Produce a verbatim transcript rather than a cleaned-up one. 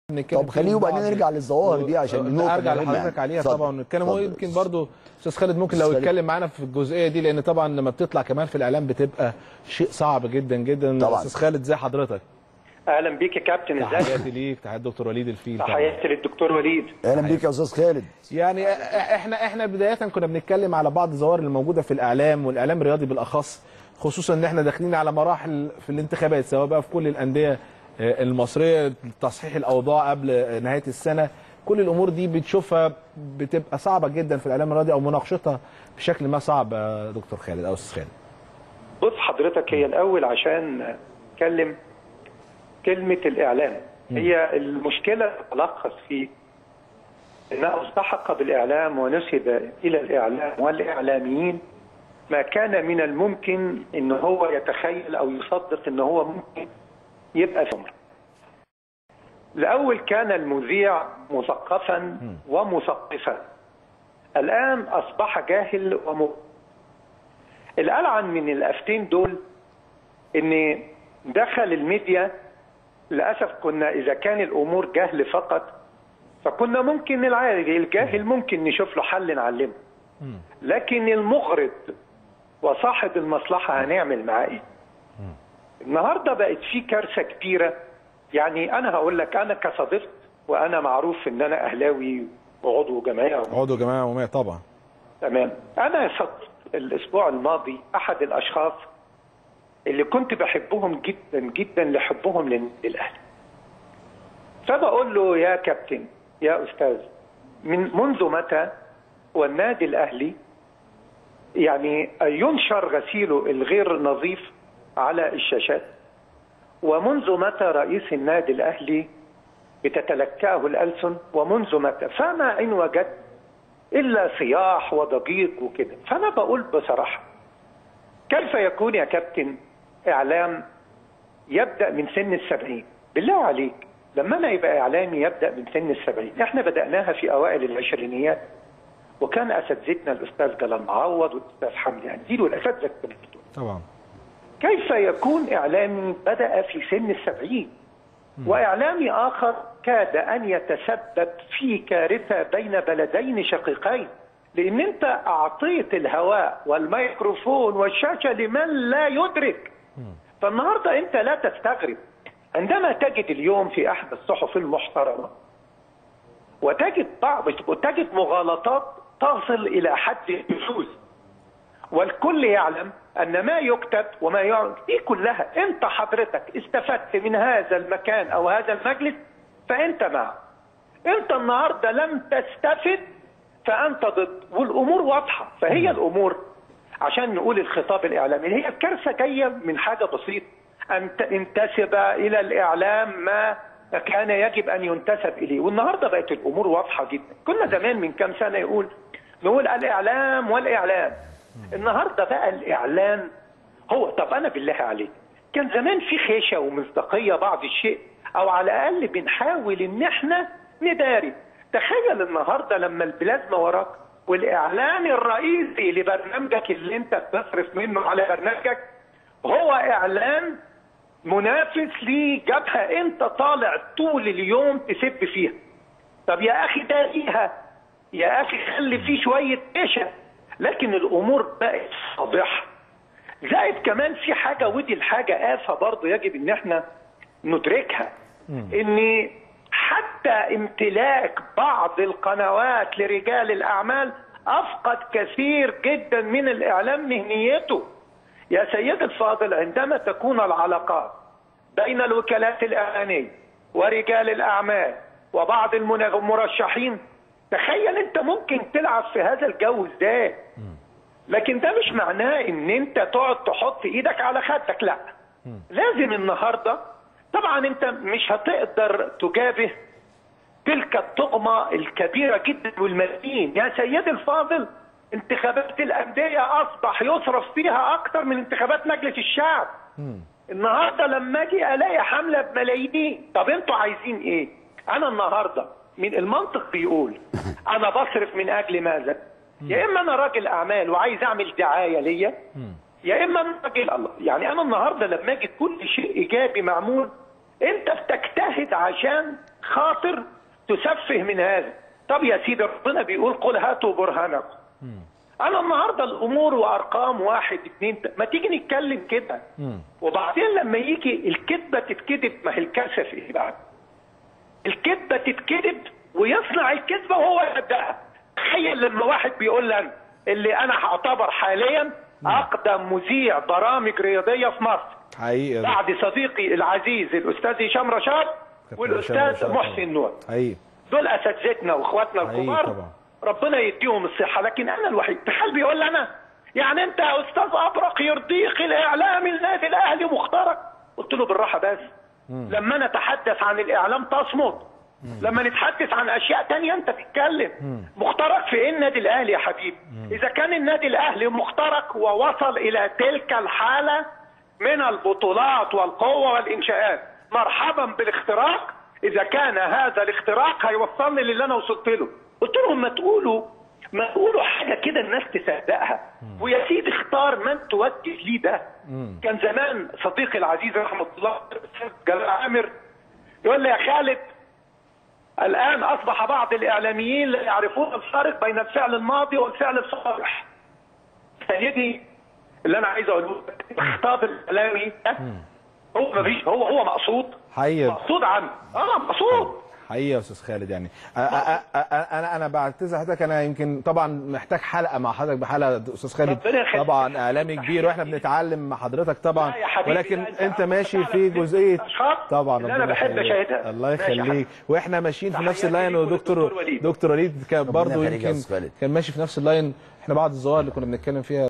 طب خليه وبعدين نرجع للظواهر دي عشان النقطه ارجع لحضرتك عليها طبعا ونتكلم. هو يمكن برضو استاذ خالد ممكن لو يتكلم معانا في الجزئيه دي، لان طبعا لما بتطلع كمان في الاعلام بتبقى شيء صعب جدا جدا. طبعا. استاذ خالد ازي حضرتك؟ اهلا بيك يا كابتن. ازيك؟ تحياتي ليك، تحياتي الدكتور وليد الفيل. تحياتي للدكتور وليد. اهلا بيك يا استاذ خالد. يعني احنا احنا بدايه كنا بنتكلم على بعض الظواهر اللي موجوده في الاعلام والاعلام الرياضي بالاخص، خصوصا ان احنا داخلين على مراحل في الانتخابات سواء بقى في كل الانديه المصريه، تصحيح الاوضاع قبل نهايه السنه. كل الامور دي بتشوفها بتبقى صعبه جدا في الاعلام الرياضي او مناقشتها بشكل ما صعب يا دكتور خالد او استاذ خالد. بص حضرتك، هي الاول عشان نتكلم كلمه الاعلام، هي المشكله تتلخص في انها التحق بالاعلام ونسب الى الاعلام والاعلاميين ما كان من الممكن ان هو يتخيل او يصدق ان هو ممكن يبقى ثمر. الاول كان المذيع مثقفا ومثقفا، الان اصبح جاهل وم الالعن من الافتين دول ان دخل الميديا. للاسف كنا اذا كان الامور جهل فقط فكنا ممكن العادي الجاهل ممكن نشوف له حل نعلمه، لكن المغرض وصاحب المصلحه هنعمل معاه ايه؟ النهارده بقت في كارثه كبيره. يعني انا هقول لك، انا كصديق وانا معروف ان انا اهلاوي وعضو جمعيه عضو جمعيه عموميه طبعا. تمام. انا صدقت الاسبوع الماضي احد الاشخاص اللي كنت بحبهم جدا جدا لحبهم للاهلي، فبقول له يا كابتن يا استاذ، من منذ متى والنادي الاهلي يعني ينشر غسيله الغير نظيف على الشاشات؟ ومنذ متى رئيس النادي الاهلي بتتلكاه الالسن؟ ومنذ متى؟ فما ان وجدت الا صياح وضجيج وكده. فانا بقول بصراحه، كيف يكون يا كابتن اعلام يبدا من سن السبعين؟ بالله عليك، لما انا يبقى اعلامي يبدا من سن السبعين، احنا بداناها في اوائل العشرينيات، وكان اساتذتنا الاستاذ جلال معوض والاستاذ حمدي عنديل والاساتذه الكبار طبعا. كيف يكون اعلامي بدا في سن السبعين واعلامي اخر كاد ان يتسبب في كارثه بين بلدين شقيقين؟ لان انت اعطيت الهواء والميكروفون والشاشه لمن لا يدرك. فالنهارده انت لا تستغرب عندما تجد اليوم في احد الصحف المحترمه وتجد بعض وتجد مغالطات تصل الى حد النفوذ، والكل يعلم ان ما يكتب وما يعلن دي كلها انت حضرتك استفدت من هذا المكان او هذا المجلس فانت معه. انت النهارده لم تستفد فانت ضد، والامور واضحه. فهي الامور عشان نقول الخطاب الاعلامي، هي الكارثه جايه من حاجه بسيطه، ان تنتسب الى الاعلام ما كان يجب ان ينتسب اليه، والنهارده بقت الامور واضحه جدا. كنا زمان من كام سنه يقول نقول الاعلام والاعلام، النهارده بقى الاعلام هو. طب انا بالله عليك، كان زمان في خيشه ومصداقيه بعض الشيء، او على الاقل بنحاول ان احنا نداري. تخيل النهارده لما البلازما وراك والاعلان الرئيسي لبرنامجك اللي انت بتصرف منه على برنامجك هو اعلان منافس لجبهه انت طالع طول اليوم تسب فيها. طب يا اخي داريها، يا اخي خلي فيه شويه قشه. لكن الامور بقت فاضحه. زائد كمان في حاجه، ودي الحاجه آفة برضه يجب ان احنا ندركها، ان حتى امتلاك بعض القنوات لرجال الاعمال افقد كثير جدا من الاعلام مهنيته. يا سيدي الفاضل، عندما تكون العلاقات بين الوكالات الاعلانيه ورجال الاعمال وبعض المرشحين، تخيل انت ممكن تلعب في هذا الجو ازاي. لكن ده مش معناه ان انت تقعد تحط ايدك على خدك، لا. لازم النهارده طبعا انت مش هتقدر تجابه تلك الطغمه الكبيره جدا والملايين. يا سيدي الفاضل، انتخابات الانديه اصبح يصرف فيها اكثر من انتخابات مجلس الشعب. النهارده لما اجي الاقي حمله بملايين، طب انتوا عايزين ايه؟ انا النهارده من المنطق بيقول انا بصرف من اجل ماذا؟ يا اما انا راجل اعمال وعايز اعمل دعايه ليا، يا اما انا راجل الله. يعني انا النهارده لما اجي كل شيء ايجابي معمول انت بتجتهد عشان خاطر تسفه من هذا. طب يا سيدي ربنا بيقول قل هاتوا برهانكم. انا النهارده الامور وارقام واحد اتنين ما تيجي نتكلم كده. وبعدين لما يجي الكذبه تتكذب، ما هي الكارثه في ايه بقى؟ الكذبه تتكذب ويصنع الكذبه وهو يصدقها. تخيل لما واحد بيقول لي اللي انا هعتبر حاليا اقدم مذيع برامج رياضيه في مصر حقيقي بعد صديقي العزيز الاستاذ هشام رشاد والاستاذ محسن نور. حقيقي دول اساتذتنا واخواتنا الكبار طبعا. ربنا يديهم الصحه، لكن انا الوحيد. تخيل بيقول لي انا يعني انت يا استاذ ابرق يرضيك الاعلام النادي الاهلي مخترق؟ قلت له بالراحه بس. مم. لما نتحدث عن الاعلام تصمت، لما نتحدث عن اشياء تانية انت تتكلم. مم. مخترق في ايه النادي الاهلي يا حبيبي؟ مم. اذا كان النادي الاهلي مخترق ووصل الى تلك الحاله من البطولات والقوه والانشاءات، مرحبا بالاختراق. اذا كان هذا الاختراق هيوصلني للي انا وصلت له. قلت لهم ما تقولوا ما تقولوا حاجه كده الناس تصدقها، ويا سيدي اختار من توجه ليه ده. مم. كان زمان صديقي العزيز رحمه الله جلال عامر يقول لي يا خالد الان اصبح بعض الاعلاميين لا يعرفون الفرق بين الفعل الماضي والفعل الصالح. سيدي اللي انا عايز اقوله الخطاب الاعلامي هو ما فيش هو هو مقصود حقيقي مقصود عنه اه مقصود حقيقي يا استاذ خالد. يعني انا انا بعتذر حضرتك، انا يمكن طبعا محتاج حلقه مع حضرتك بحلقه استاذ خالد طبعا اعلامي كبير واحنا بنتعلم مع حضرتك طبعا، ولكن انت ماشي في جزئيه طبعا انا بحب اشاهدها. الله يخليك، واحنا ماشيين في نفس اللاين. ودكتور دكتور وليد كان برضه يمكن كان ماشي في نفس اللاين. احنا بعض الظواهر اللي كنا بنتكلم فيها